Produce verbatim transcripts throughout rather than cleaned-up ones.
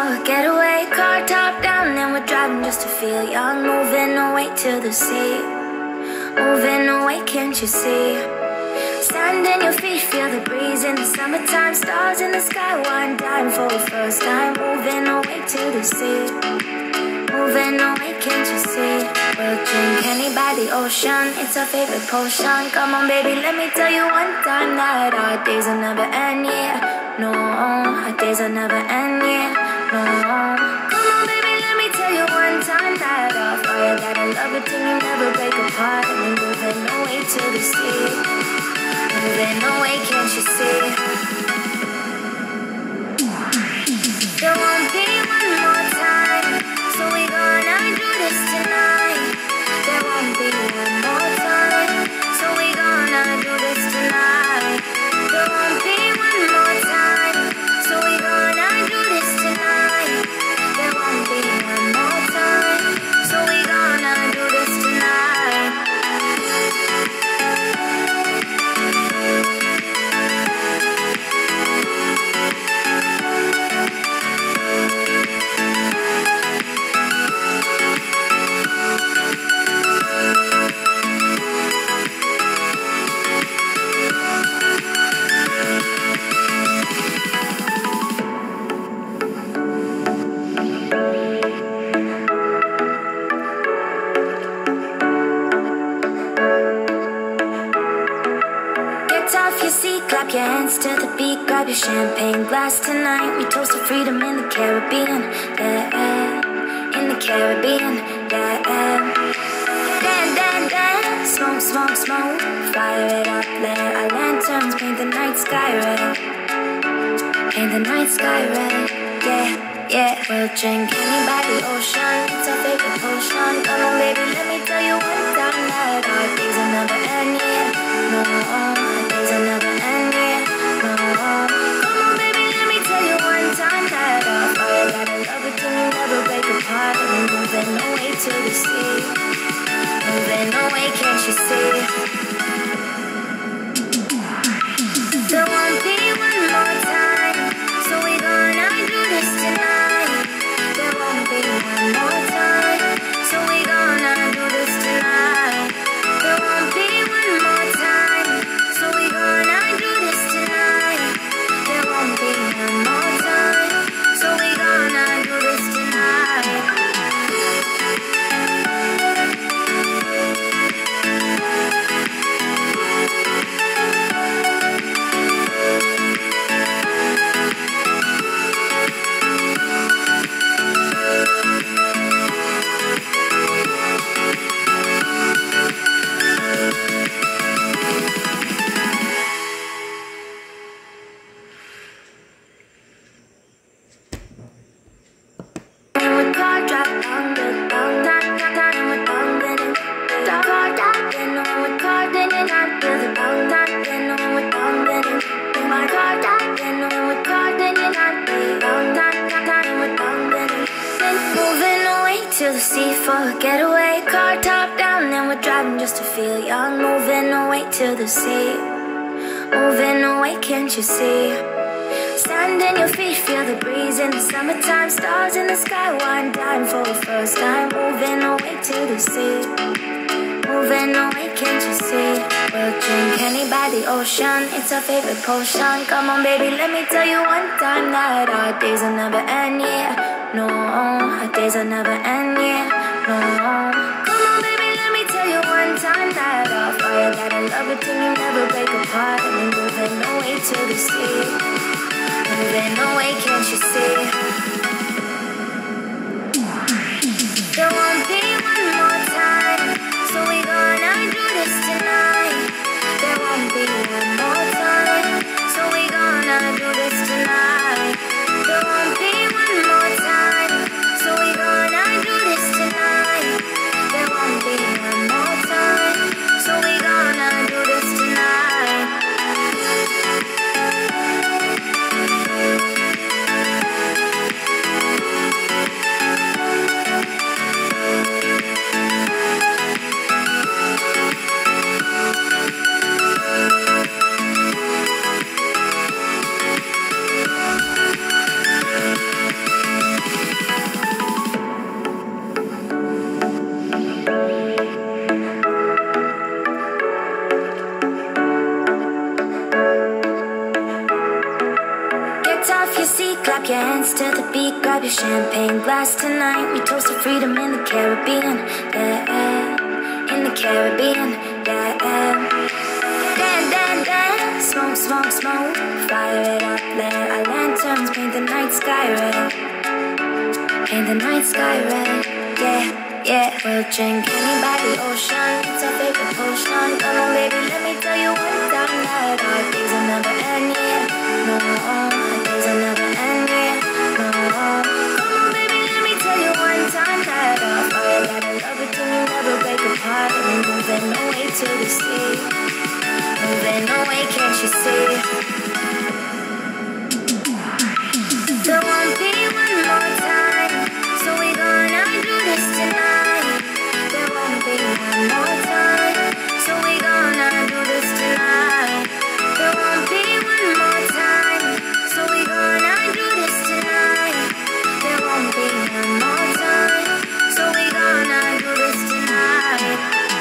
a getaway, car top down and we're driving just to feel young. Moving away to the sea, moving away, can't you see? Stand in your feet, feel the breeze in the summertime. Stars in the sky, one time for the first time. Moving away to the sea, moving away, can't you see? We'll drink honey by the ocean, it's our favorite potion. Come on baby, let me tell you one time that our days will never end, yeah. No, our days will never end, yeah. No, come on baby, let me tell you one time that our fire, that I love it till you never break apart. And we're moving away to the sea, moving away, can't you see? There won't be one more time, so we gonna do this tonight. There won't be one more time, so we gonna do this tonight. There won't be one more time, so we gonna do this tonight. There won't be one more time, so we gonna do this tonight. Clap your hands to the beat, grab your champagne glass tonight. We toast to freedom in the Caribbean, yeah, in the Caribbean, yeah. Dan, dan, dan, smoke, smoke, smoke, fire it up, let our lanterns paint the night sky red, paint the night sky red, yeah, yeah. We'll drink honey by the ocean, it's our favorite potion. Come on baby, let me tell you one time that our days will never end, yeah. No, our days will never end, yeah. No, come on baby, let me tell you one time that our fire, that I love it till you never break apart. And we're moving away to the sea, moving away, can't you see? There won't be one more time, so we gonna do this tonight. There won't be one more time, so we gonna do this tonight. There won't be one more time, so we gonna do this tonight. There won't be one more time, so we gonna do this tonight. To the sea for a getaway, car top down and we're driving just to feel young. Moving away to the sea, moving away, can't you see? Stand in your feet, feel the breeze in the summertime. Stars in the sky, one time for the first time. Moving away to the sea, moving away, can't you see? We'll drink honey by the ocean, it's our favorite potion. Come on baby, let me tell you one time that our days will never end, yeah. No, our days will never end, yeah. No, come on baby, let me tell you one time that our fire, that I love it till you never break apart. And we're moving away to the sea, moving away, can't you see? There won't be one more time, so we gonna do this tonight. There won't be one more time, so we gonna do this tonight. There won't be one more time, so we gonna do this tonight. your hands to the beat, grab your champagne glass tonight. We toast to freedom in the Caribbean, yeah, in the Caribbean, yeah. Dan, dan, dan, smoke, smoke, smoke, fire it up, let our lanterns paint the night sky red, paint the night sky red, yeah. Yeah, we'll drink honey by the ocean. It's our favorite potion. Come on, baby, let me tell you one time that our days will never end, yeah. No, our days will never end, yeah. No, come on, baby, let me tell you one time that our fire that I love it till you never break apart. And we're moving away to the sea, moving away, can't you see? There won't be one more time, so we gonna do this tonight. There won't be one more time, so we gonna do this tonight. There won't be one more time, so we gonna do this tonight. There won't be one more time, so we gonna do this tonight.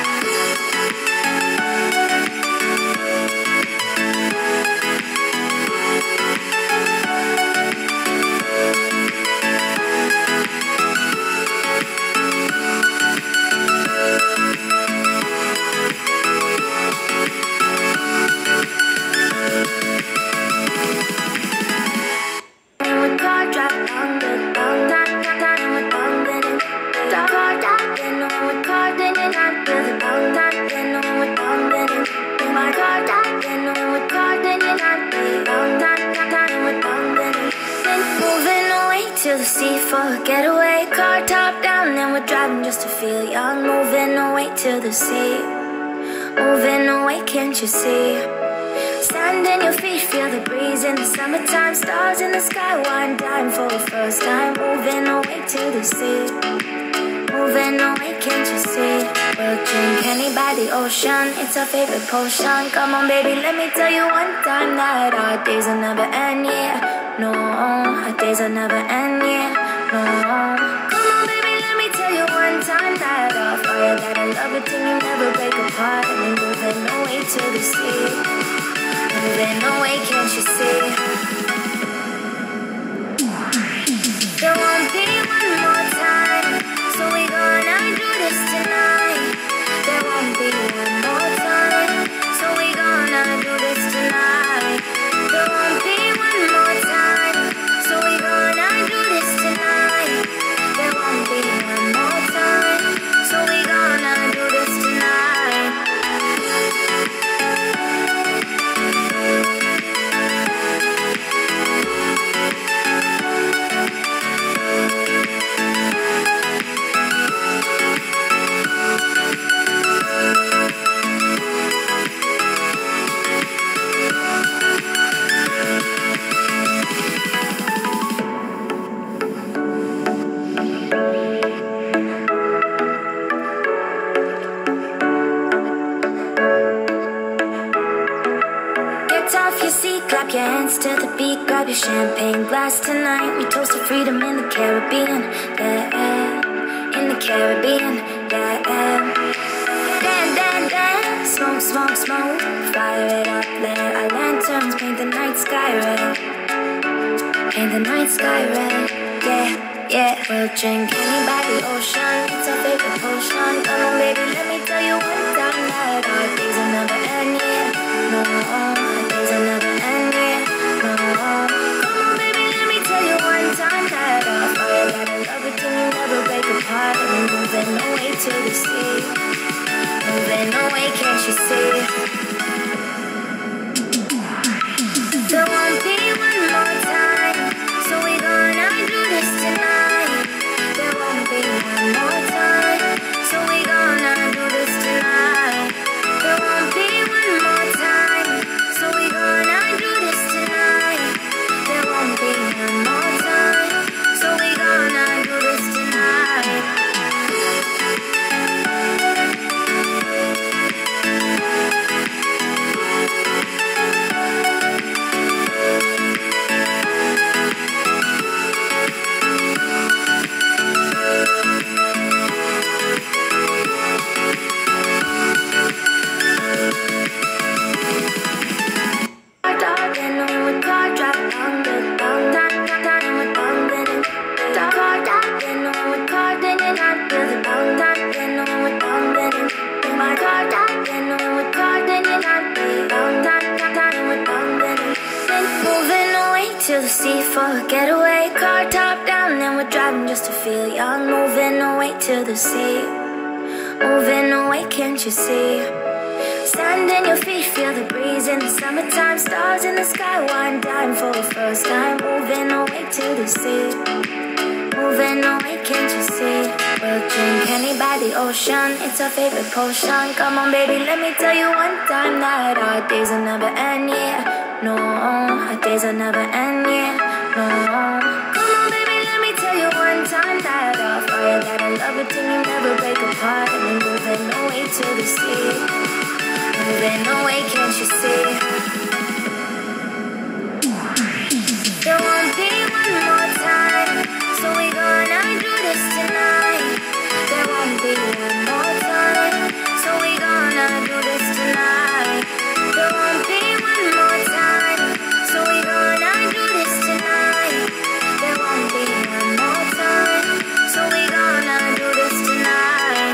To the sea for a getaway, car top down, and we're driving just to feel young. Moving away to the sea, moving away, can't you see? Stand in your feet, feel the breeze in the summertime. Stars in the sky, one dime for the first time. Moving away to the sea, moving away, can't you see? We'll drink honey by the ocean, it's our favorite potion. Come on, baby, let me tell you one time that our days will never end, yeah. No, our days will never end, yeah. No, come on, baby, let me tell you one time that our fire that I love it till you never break apart. And we're moving away to the sea, moving away, can't you see? There won't be one more time, so we gonna do this tonight. There won't be one more time, so we gonna do this tonight. There won't be one more time, so we gonna do this tonight. There won't be one more time, so we gonna do this tonight. Clap your hands to the beat, grab your champagne glass tonight. We toast to freedom in the Caribbean, yeah, in the Caribbean, yeah. Dan, dan, dan, smoke, smoke, smoke, fire it up, let our lanterns paint the night sky red, paint the night sky red, yeah, yeah. We'll drink honey by the ocean, it's our favorite potion. Come on, baby, let me tell you one time that our days will never end, yeah. No, our days will never end, yeah. No, come on, baby, let me tell you one time that our fire that I love it till you never break apart. And we're moving away to the sea, moving away, can't you see? There won't be one more time, so we gonna do this tonight. There won't be one more time, so we gonna do this tonight. There won't be one more time, so we gonna do this tonight. There won't be one more time, so we gonna do this tonight. the sea for a getaway. Car top down and we're driving just to feel young. Moving away to the sea, moving away, can't you see? Sand in your feet, feel the breeze in the summertime. Stars in the sky, one dime for the first time. Moving away to the sea, moving away, can't you see? We'll drink honey by the ocean, it's our favorite potion. Come on baby, let me tell you one time that our days will never end, yeah. No, our days will never end, yeah. No. Come on baby, let me tell you one time that our fire, that I love it till you never break apart. And we're moving away to the sea, moving away, can't you see? There won't be one more time, so we gonna do this tonight. There won't be one more time, so we gonna do this tonight. There won't be one more time, so we gonna do this tonight. There won't be one more time, so we gonna do this tonight.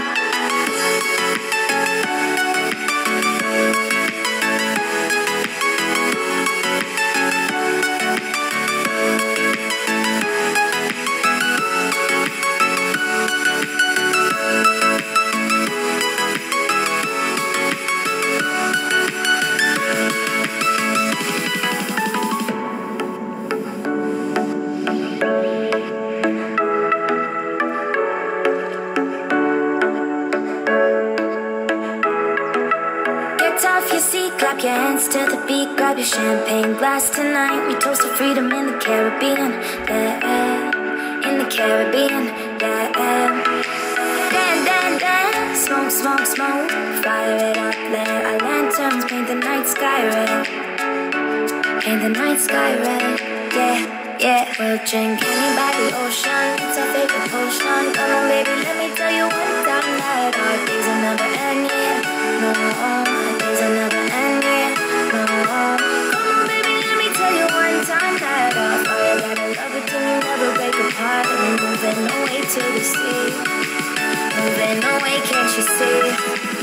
Clap your hands to the beat, grab your champagne glass tonight. We toast to freedom in the Caribbean, yeah, in the Caribbean, yeah. Dan, dan, dan, smoke, smoke, smoke, fire it up there. Our lanterns paint the night sky red, paint the night sky red, yeah, yeah. We'll drink honey by the ocean, it's our favorite potion. Come on baby, let me tell you one time that our days will never end, yeah. No, our days will never end, yeah. No. Come on baby, let me tell you one time that our fire, that I love it till you never break apart. And we're moving away to the sea, moving away, can't you see?